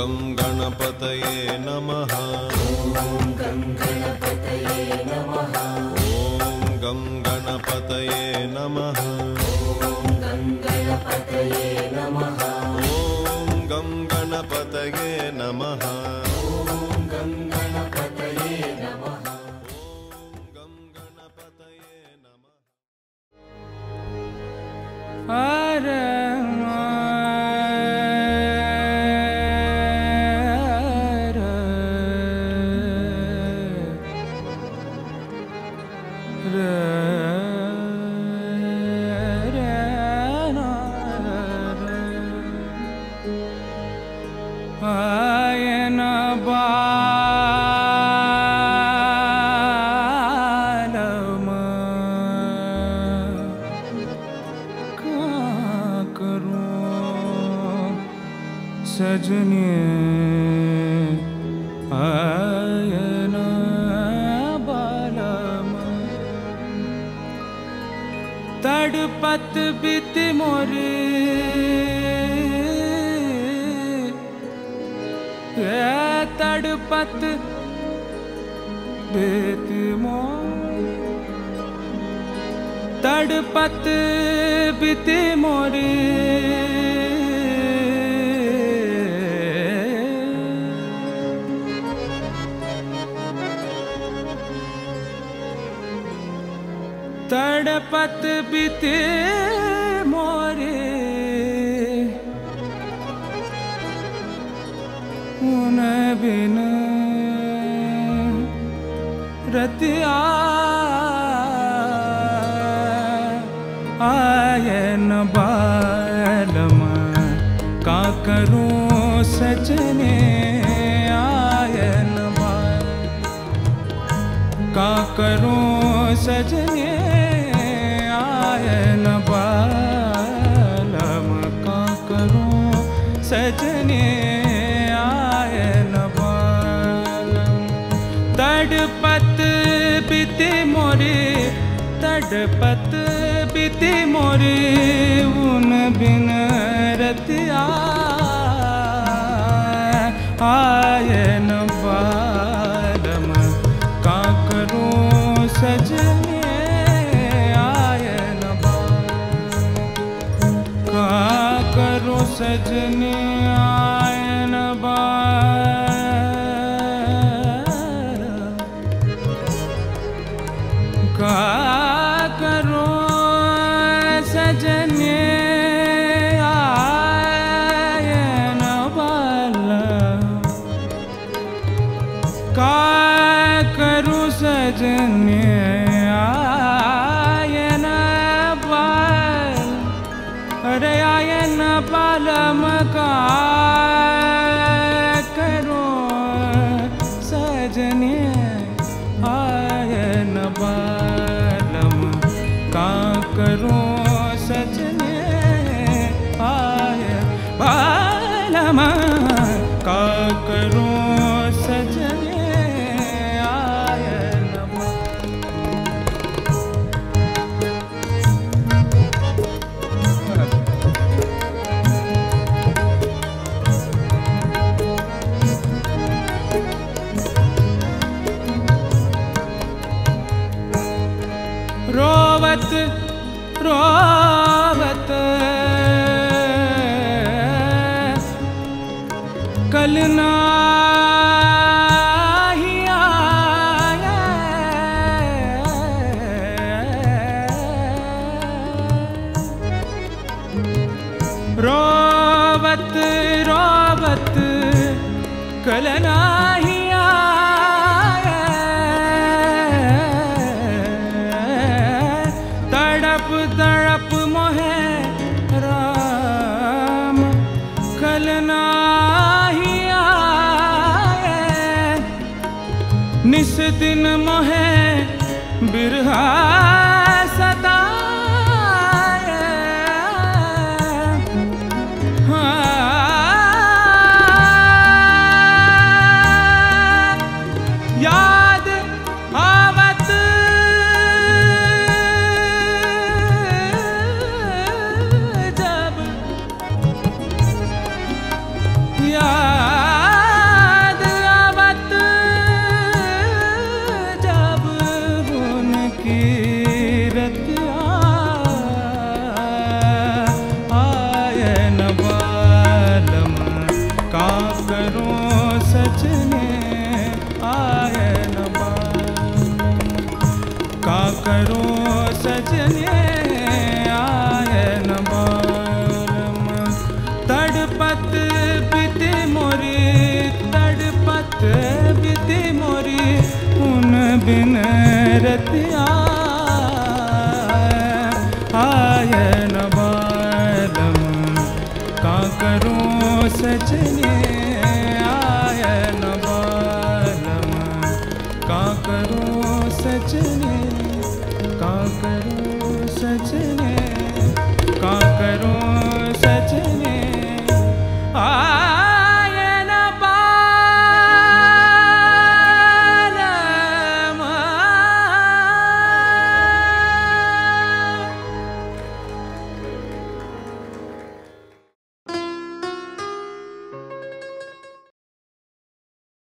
गं गणपतये नमः। ॐ गं गणपतये नमः। ॐ गं गणपतये नमः। ॐ गं गणपतये नमः। ॐ गं गणपतये नमः। ॐ गं गणपतये नमः। ॐ गं गणपतये नमः। सजने आयन बालम तड़पत बित मोरे तड़पत बित मोरे तड़पत बित मोरे तड़पत बीते मोरे उन बिन रतिया आयन बालमा का करूं सजने आयन बाल का करूं सजने आयन बालम का करूं सजने आयन बालम तड़पत बीते मोरे तड़पत बीते मोरे उन बिन रतिया आयन बालम का करूं सजने करो सजने आयन बाल का करो सजने आयन बाल का करो सजने आयन बाल अरे आयन बालम का करो सजने आयन बालम का करो सजने आयन बालम का करो सजने आयन रोवत रोवत कल नाही आया रोवत रोवत कल नाही तड़प मोहे राम कल नाही आए निस दिन मोहे बिरहा सताए याद आवत जब याद करूं सजने आए न बारम। तड़पत बीती मोरी, तड़पत बीती मोरी, उन बिन रतिया आए न बारम। का करूं सजने